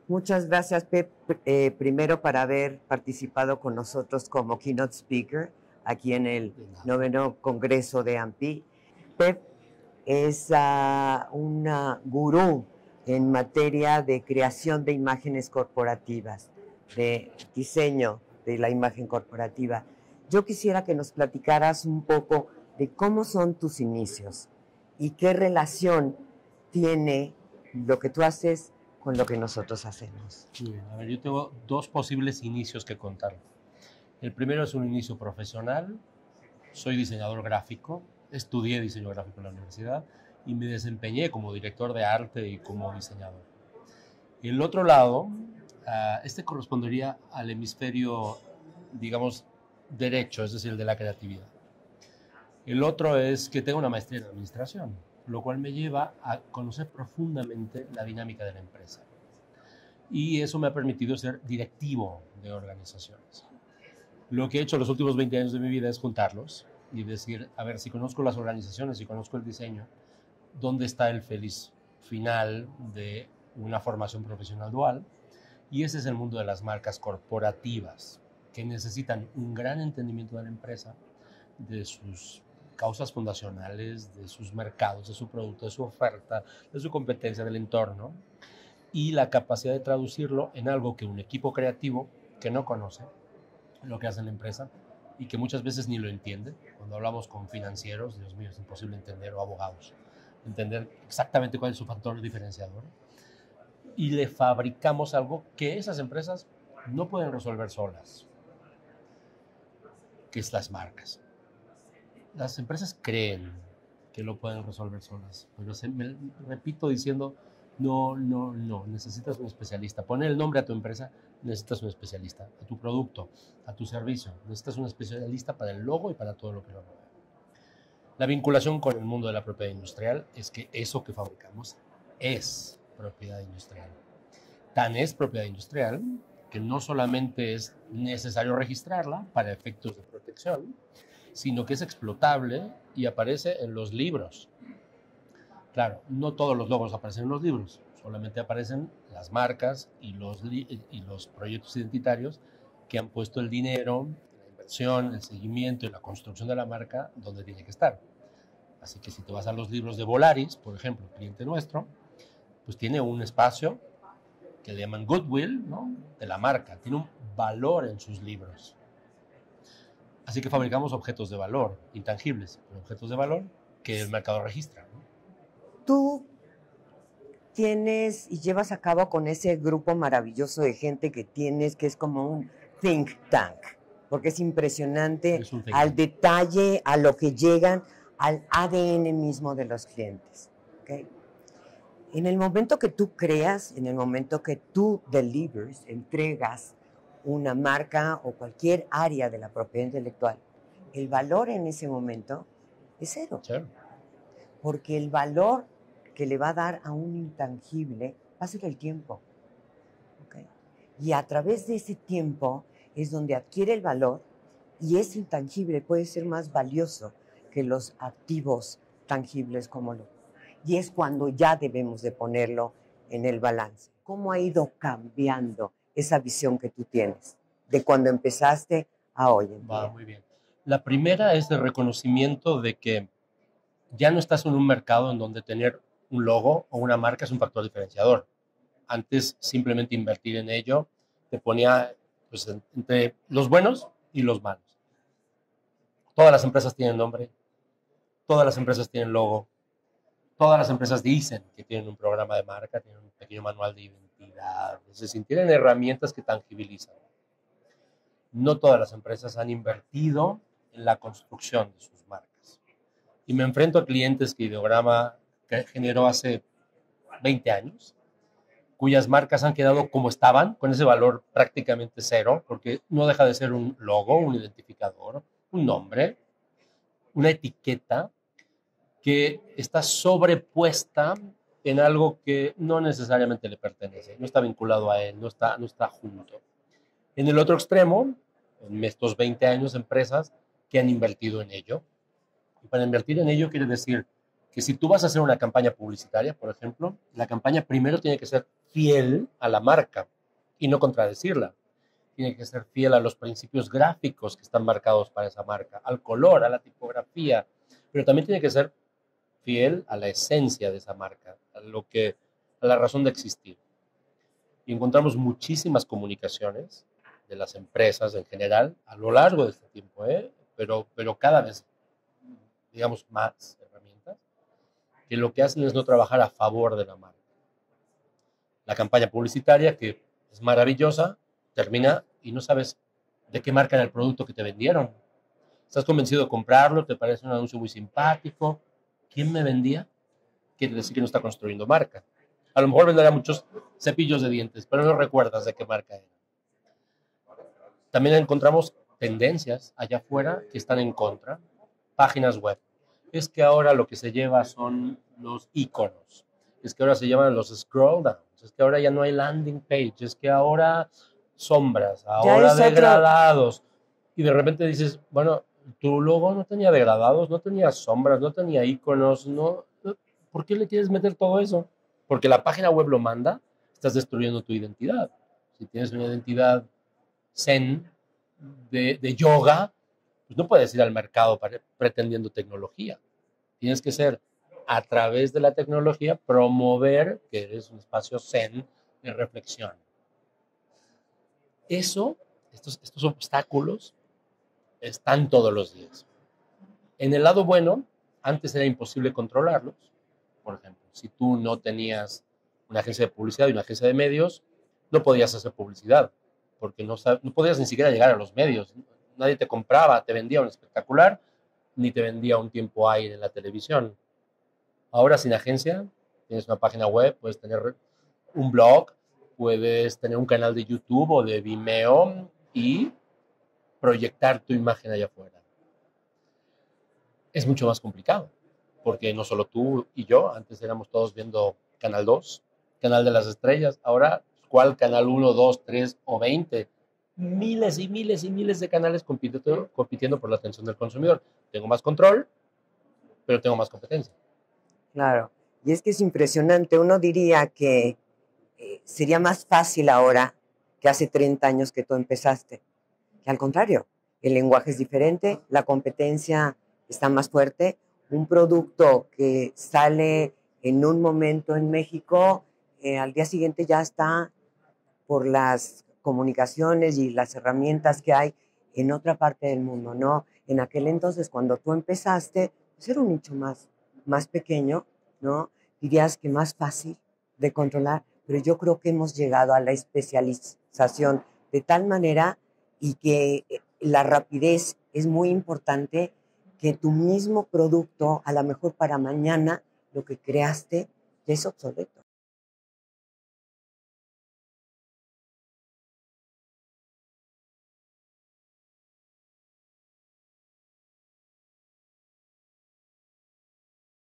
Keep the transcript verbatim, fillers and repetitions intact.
Muchas gracias, Pep, eh, primero por haber participado con nosotros como keynote speaker aquí en el noveno Congreso de A M P I. Pep es uh, una gurú en materia de creación de imágenes corporativas, de diseño de la imagen corporativa. Yo quisiera que nos platicaras un poco de cómo son tus inicios y qué relación tiene lo que tú haces con lo que nosotros hacemos. Muy bien. A ver, yo tengo dos posibles inicios que contar. El primero es un inicio profesional. Soy diseñador gráfico, estudié diseño gráfico en la universidad y me desempeñé como director de arte y como diseñador. El otro lado, uh, este correspondería al hemisferio, digamos, derecho, es decir, el de la creatividad. El otro es que tengo una maestría en administración, lo cual me lleva a conocer profundamente la dinámica de la empresa. Y eso me ha permitido ser directivo de organizaciones. Lo que he hecho los últimos veinte años de mi vida es juntarlos y decir, a ver, si conozco las organizaciones, si conozco el diseño, ¿dónde está el feliz final de una formación profesional dual? Y ese es el mundo de las marcas corporativas, que necesitan un gran entendimiento de la empresa, de sus causas fundacionales, de sus mercados, de su producto, de su oferta, de su competencia, del entorno, y la capacidad de traducirlo en algo que un equipo creativo que no conoce lo que hace la empresa y que muchas veces ni lo entiende. Cuando hablamos con financieros, Dios mío, es imposible entender, o abogados, entender exactamente cuál es su factor diferenciador. Y le fabricamos algo que esas empresas no pueden resolver solas, que es las marcas. Las empresas creen que lo pueden resolver solas, pero se, me repito diciendo, no, no, no, necesitas un especialista. Poner el nombre a tu empresa, necesitas un especialista. A tu producto, a tu servicio, necesitas un especialista para el logo y para todo lo que lo rodea. La vinculación con el mundo de la propiedad industrial es que eso que fabricamos es propiedad industrial. Tan es propiedad industrial que no solamente es necesario registrarla para efectos de protección, sino que es explotable y aparece en los libros. Claro, no todos los logos aparecen en los libros, solamente aparecen las marcas y los, y los proyectos identitarios que han puesto el dinero, la inversión, el seguimiento y la construcción de la marca donde tiene que estar. Así que si te vas a los libros de Volaris, por ejemplo, cliente nuestro, pues tiene un espacio que le llaman Goodwill, ¿no?, de la marca, tiene un valor en sus libros. Así que fabricamos objetos de valor, intangibles, pero objetos de valor que el mercado registra, ¿no? Tú tienes y llevas a cabo con ese grupo maravilloso de gente que tienes, que es como un think tank, porque es impresionante Es un think al tank. detalle, a lo que llegan, al A D N mismo de los clientes. ¿Okay? En el momento que tú creas, en el momento que tú delivers, entregas una marca o cualquier área de la propiedad intelectual, el valor en ese momento es cero. Claro. Porque el valor que le va a dar a un intangible va a ser el tiempo. ¿Okay? Y a través de ese tiempo es donde adquiere el valor y ese intangible puede ser más valioso que los activos tangibles como lo. Y es cuando ya debemos de ponerlo en el balance. ¿Cómo ha ido cambiando esa visión que tú tienes de cuando empezaste a hoy en día? Va muy bien. La primera es el reconocimiento de que ya no estás en un mercado en donde tener un logo o una marca es un factor diferenciador. Antes simplemente invertir en ello te ponía pues, entre los buenos y los malos. Todas las empresas tienen nombre, todas las empresas tienen logo, todas las empresas dicen que tienen un programa de marca, tienen un pequeño manual de identidad, es decir, tienen herramientas que tangibilizan. No todas las empresas han invertido en la construcción de sus marcas. Y me enfrento a clientes que Ideograma generó hace veinte años, cuyas marcas han quedado como estaban, con ese valor prácticamente cero, porque no deja de ser un logo, un identificador, un nombre, una etiqueta que está sobrepuesta en algo que no necesariamente le pertenece, no está vinculado a él, no está, no está junto. En el otro extremo, en estos veinte años, empresas que han invertido en ello. Y para invertir en ello quiere decir que si tú vas a hacer una campaña publicitaria, por ejemplo, la campaña primero tiene que ser fiel a la marca y no contradecirla. Tiene que ser fiel a los principios gráficos que están marcados para esa marca, al color, a la tipografía, pero también tiene que ser fiel a la esencia de esa marca, a, lo que, a la razón de existir. Y encontramos muchísimas comunicaciones de las empresas en general a lo largo de este tiempo, ¿eh? pero, pero cada vez, digamos, más herramientas, que lo que hacen es no trabajar a favor de la marca. La campaña publicitaria, que es maravillosa, termina y no sabes de qué marca era el producto que te vendieron. Estás convencido de comprarlo, te parece un anuncio muy simpático. ¿Quién me vendía? Quiere decir que no está construyendo marca. A lo mejor venderá muchos cepillos de dientes, pero no recuerdas de qué marca era. También encontramos tendencias allá afuera que están en contra. Páginas web. Es que ahora lo que se lleva son los iconos. Es que ahora se llaman los scroll downs. Es que ahora ya no hay landing page. Es que ahora sombras, ahora degradados. Otro... Y de repente dices, bueno, tu logo no tenía degradados, no tenía sombras, no tenía iconos, no. ¿Por qué le quieres meter todo eso? Porque la página web lo manda, estás destruyendo tu identidad. Si tienes una identidad zen de, de yoga, pues no puedes ir al mercado para, pretendiendo tecnología. Tienes que ser, a través de la tecnología, promover que eres un espacio zen de reflexión. Eso, estos, estos obstáculos, están todos los días. En el lado bueno, antes era imposible controlarlos. Por ejemplo, si tú no tenías una agencia de publicidad y una agencia de medios, no podías hacer publicidad, porque no, no podías ni siquiera llegar a los medios. Nadie te compraba, te vendía un espectacular, ni te vendía un tiempo aire en la televisión. Ahora, sin agencia, tienes una página web, puedes tener un blog, puedes tener un canal de YouTube o de Vimeo y proyectar tu imagen allá afuera. Es mucho más complicado, porque no solo tú y yo, antes éramos todos viendo Canal dos, Canal de las Estrellas, ahora, ¿cuál Canal uno, dos, tres o veinte? Miles y miles y miles de canales compitiendo, compitiendo por la atención del consumidor. Tengo más control, pero tengo más competencia. Claro, y es que es impresionante. Uno diría que eh, sería más fácil ahora que hace treinta años que tú empezaste. Que al contrario, el lenguaje es diferente, la competencia está más fuerte. Un producto que sale en un momento en México, eh, al día siguiente ya está por las comunicaciones y las herramientas que hay en otra parte del mundo, ¿no? En aquel entonces, cuando tú empezaste, pues era un nicho más, más pequeño, ¿no? Dirías que más fácil de controlar, pero yo creo que hemos llegado a la especialización de tal manera y que la rapidez es muy importante, que tu mismo producto, a lo mejor para mañana, lo que creaste, ya es obsoleto.